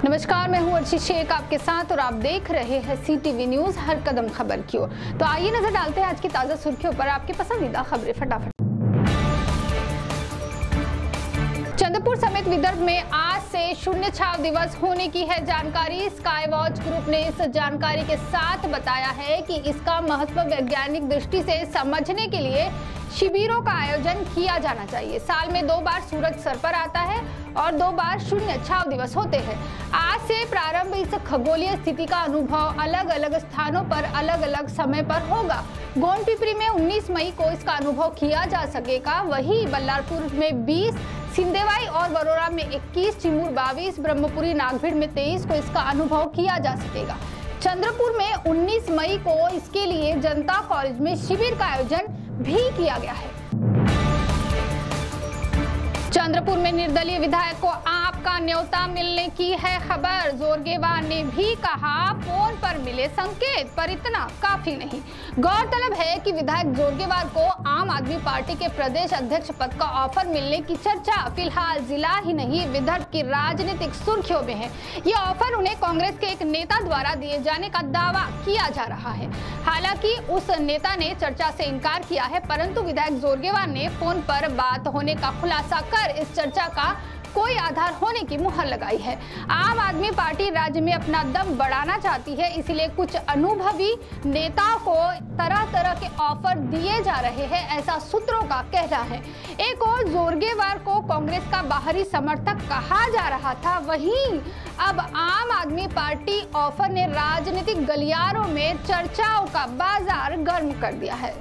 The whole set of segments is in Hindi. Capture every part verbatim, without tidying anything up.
नमस्कार, मैं हूं अर्शी शेख आपके साथ और आप देख रहे हैं सी टी वी न्यूज हर कदम खबर की ओर। तो आइए नजर डालते हैं आज की ताजा सुर्खियों पर। आपके पसंदीदा खबरें फटाफट। चंद्रपुर समेत विदर्भ में आज से शून्य छाव दिवस होने की है जानकारी। स्काई वॉच ग्रुप ने इस जानकारी के साथ बताया है कि इसका महत्व वैज्ञानिक दृष्टि से समझने के लिए शिविरों का आयोजन किया जाना चाहिए। साल में दो बार सूरज सर पर आता है और दो बार शून्य छाव दिवस होते हैं। आज से प्रारंभ इस खगोलीय स्थिति का अनुभव अलग अलग स्थानों पर अलग अलग समय पर होगा। गोंडपिपरी में उन्नीस मई को इसका अनुभव किया जा सकेगा, वहीं बल्लारपुर में बीस, सिंदेवाई और वरोरा में इक्कीस, चिमूर बाईस, ब्रह्मपुरी नागभीड़ में तेईस को इसका अनुभव किया जा सकेगा। चंद्रपुर में उन्नीस मई को इसके लिए जनता कॉलेज में शिविर का आयोजन भी किया गया है। चंद्रपुर में निर्दलीय विधायक को आपका न्योता मिलने की है खबर। जोरगेवार ने भी कहा फोन पर मिले संकेत, पर इतना काफी नहीं। गौरतलब है कि विधायक जोरगेवार को आम आदमी पार्टी के प्रदेश अध्यक्ष पद का ऑफर मिलने की चर्चा फिलहाल जिला ही नहीं विदर्भ की राजनीतिक सुर्खियों में है। ये ऑफर उन्हें कांग्रेस के एक नेता द्वारा दिए जाने का दावा किया जा रहा है। हालांकि उस नेता ने चर्चा से इनकार किया है, परंतु विधायक जोरगेवार ने फोन पर बात होने का खुलासा कर इस चर्चा का कोई आधार होने की मुहर लगाई है। आम आदमी पार्टी राज्य में अपना दम बढ़ाना चाहती है, इसलिए कुछ अनुभवी नेताओं को तरह तरह के ऑफर दिए जा रहे हैं, ऐसा सूत्रों का कहना है। एक और जोरगेवार को कांग्रेस का बाहरी समर्थक कहा जा रहा था, वहीं अब आम आदमी पार्टी ऑफर ने राजनीतिक गलियारों में चर्चाओं का बाजार गर्म कर दिया है।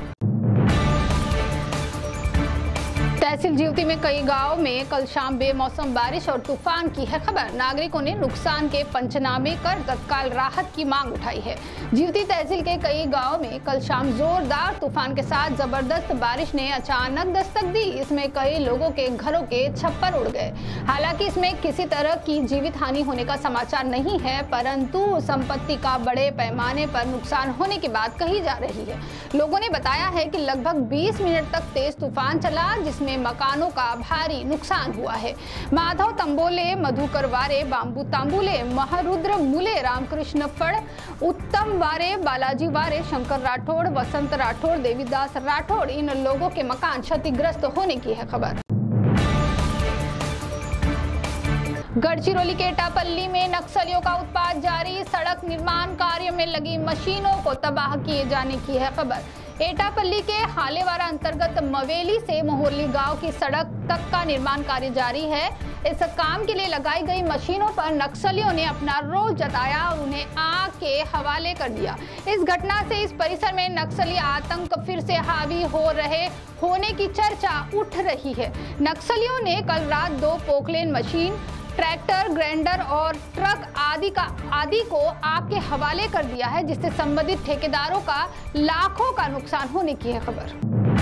तहसील जीवती में कई गांवों में कल शाम बेमौसम बारिश और तूफान की है खबर। नागरिकों ने नुकसान के पंचनामे कर तत्काल राहत की मांग उठाई है। जीवती तहसील के कई गांवों में कल शाम जोरदार तूफान के साथ जबरदस्त बारिश ने अचानक दस्तक दी। इसमें कई लोगों के घरों के छप्पर उड़ गए। हालांकि इसमें किसी तरह की जीवित हानि होने का समाचार नहीं है, परंतु संपत्ति का बड़े पैमाने पर नुकसान होने की बात कही जा रही है। लोगों ने बताया है कि लगभग बीस मिनट तक तेज तूफान चला, जिसमें मकानों का भारी नुकसान हुआ है। माधव तंबोले, मधुकर वारे, बाम्बू तांबुले, महारुद्र मुले, रामकृष्ण फड़, उत्तम वारे, बालाजी वारे, शंकर राठौड़, वसंत राठौड़, देवीदास राठौड़, इन लोगों के मकान क्षतिग्रस्त होने की है खबर। गढ़चिरौली के एटापल्ली में नक्सलियों का उत्पात जारी। सड़क निर्माण कार्य में लगी मशीनों को तबाह किए जाने की है खबर। एटापल्ली के हालेवारा अंतर्गत मवेली से मोहरली गांव की सड़क तक का निर्माण कार्य जारी है। इस काम के लिए लगाई गई मशीनों पर नक्सलियों ने अपना रोष जताया और उन्हें आग के हवाले कर दिया। इस घटना से इस परिसर में नक्सली आतंक फिर से हावी हो रहे होने की चर्चा उठ रही है। नक्सलियों ने कल रात दो पोकलेन मशीन, ट्रैक्टर, ग्राइंडर और ट्रक आदि का आदि को आग के हवाले कर दिया है, जिससे संबंधित ठेकेदारों का लाखों का नुकसान होने की है खबर।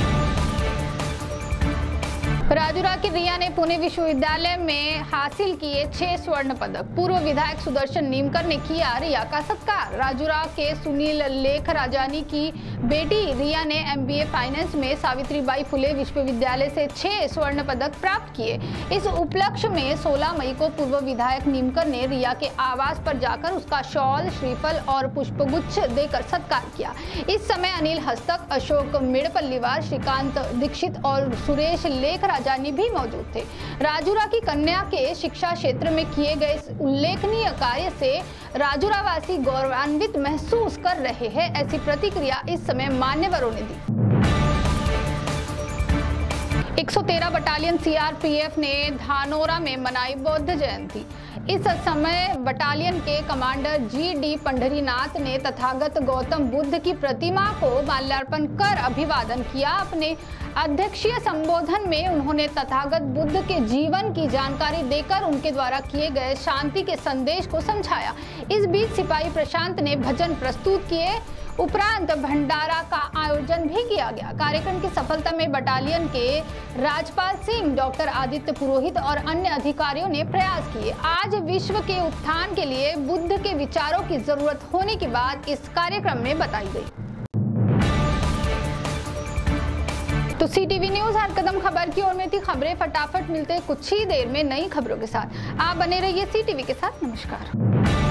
राजूरा की रिया ने पुणे विश्वविद्यालय में हासिल किए छह स्वर्ण पदक। पूर्व विधायक सुदर्शन नीमकर ने किया रिया का सत्कार। राजूरा के सुनील लेख राजानी की बेटी रिया ने एम बी ए फाइनेंस में सावित्रीबाई फुले विश्वविद्यालय से छह स्वर्ण पदक प्राप्त किए। इस उपलक्ष्य में सोलह मई को पूर्व विधायक नीमकर ने रिया के आवास पर जाकर उसका शॉल, श्रीफल और पुष्पगुच्छ देकर सत्कार किया। इस समय अनिल हस्तक, अशोक मेड़पल्लीवार, श्रीकांत दीक्षित और सुरेश लेख राजानी भी मौजूद थे। राजूरा की कन्या के शिक्षा क्षेत्र में किए गए इस उल्लेखनीय कार्य से राजूरावासी गौरवान्वित महसूस कर रहे हैं, ऐसी प्रतिक्रिया इस समय मान्यवरों ने दी। एक सौ तेरह battalion C R P F ने धानोरा में मनाई बौद्ध जयंती। इस समय बटालियन के कमांडर जी डी पंढरीनाथ ने तथागत गौतम बुद्ध की प्रतिमा को माल्यार्पण कर अभिवादन किया। अपने अध्यक्षीय संबोधन में उन्होंने तथागत बुद्ध के जीवन की जानकारी देकर उनके द्वारा किए गए शांति के संदेश को समझाया। इस बीच सिपाही प्रशांत ने भजन प्रस्तुत किए। उपरांत भंडारा का आयोजन भी किया गया। कार्यक्रम की सफलता में बटालियन के राजपाल सिंह, डॉक्टर आदित्य पुरोहित और अन्य अधिकारियों ने प्रयास किए। आज विश्व के उत्थान के लिए बुद्ध के विचारों की जरूरत होने की बात इस कार्यक्रम में बताई गई। तो सीटीवी न्यूज हर कदम खबर की ओर में थी। खबरें फटाफट मिलते कुछ ही देर में नई खबरों के साथ। आप बने रहिए सीटीवी के साथ। नमस्कार।